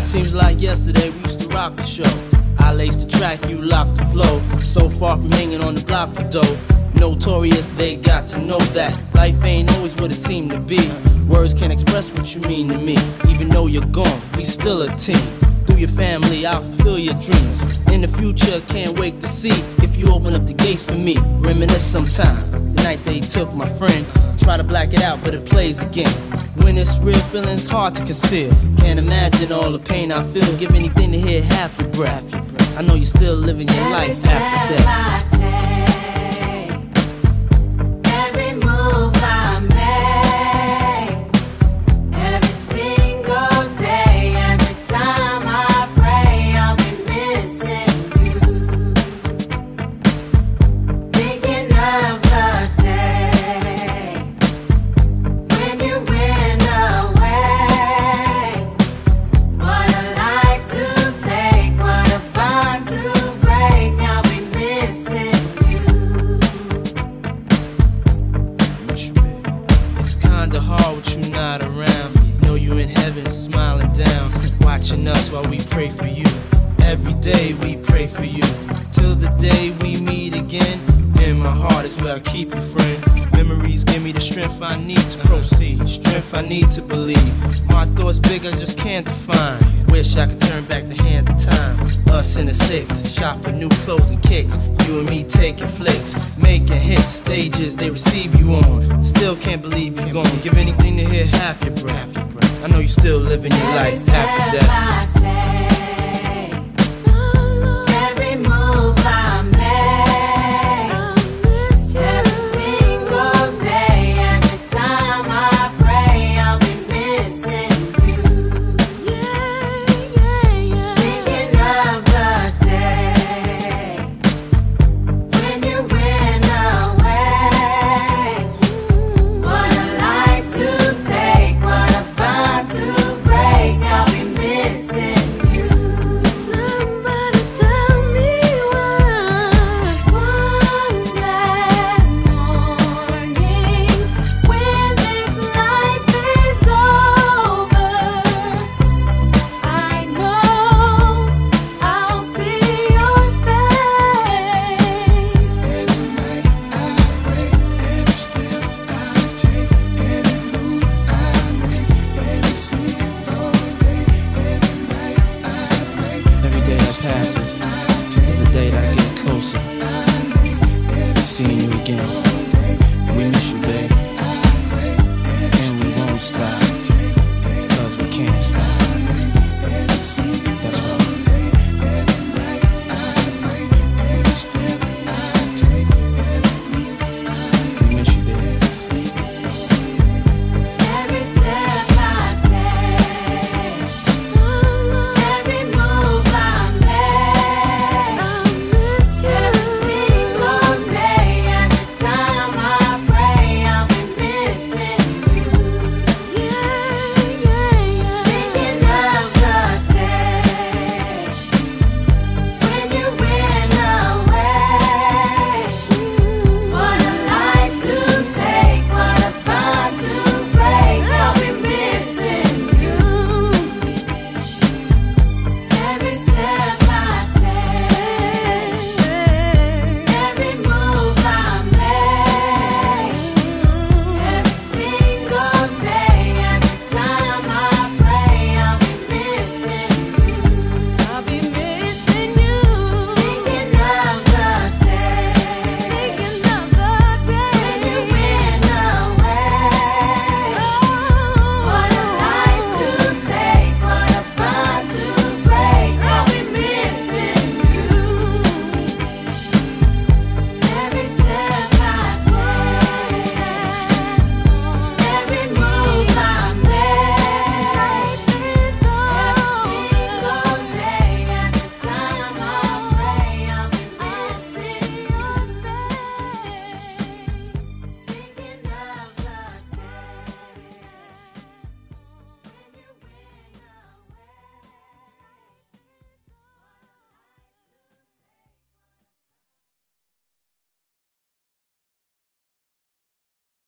Seems like yesterday we used to rock the show. I laced the track, you locked the flow. So far from hanging on the block for dough. Notorious, they got to know that life ain't always what it seemed to be. Words can't express what you mean to me. Even though you're gone, we still a team. Through your family, I'll fulfill your dreams. In the future, can't wait to see if you open up the gates for me. Reminisce sometime, the night they took my friend. Try to black it out, but it plays again. When it's real, feeling's hard to conceal. Can't imagine all the pain I feel. Give anything to hear half your breath. I know you're still living your life after death. Hard with you not around. Know you in heaven smiling down, watching us while we pray for you. Every day we pray for you, till the day we meet again. In my heart is where I keep you, friend. Memories give me the strength I need to proceed, strength I need to believe. My thoughts big, I just can't define. Wish I could turn back the hands of time. Us in the six, shop for new clothes and kicks. You and me taking flicks, making hits, stages they receive you on. Still can't believe you're gone. Give anything to hear half your breath. I know you're still living your life after death.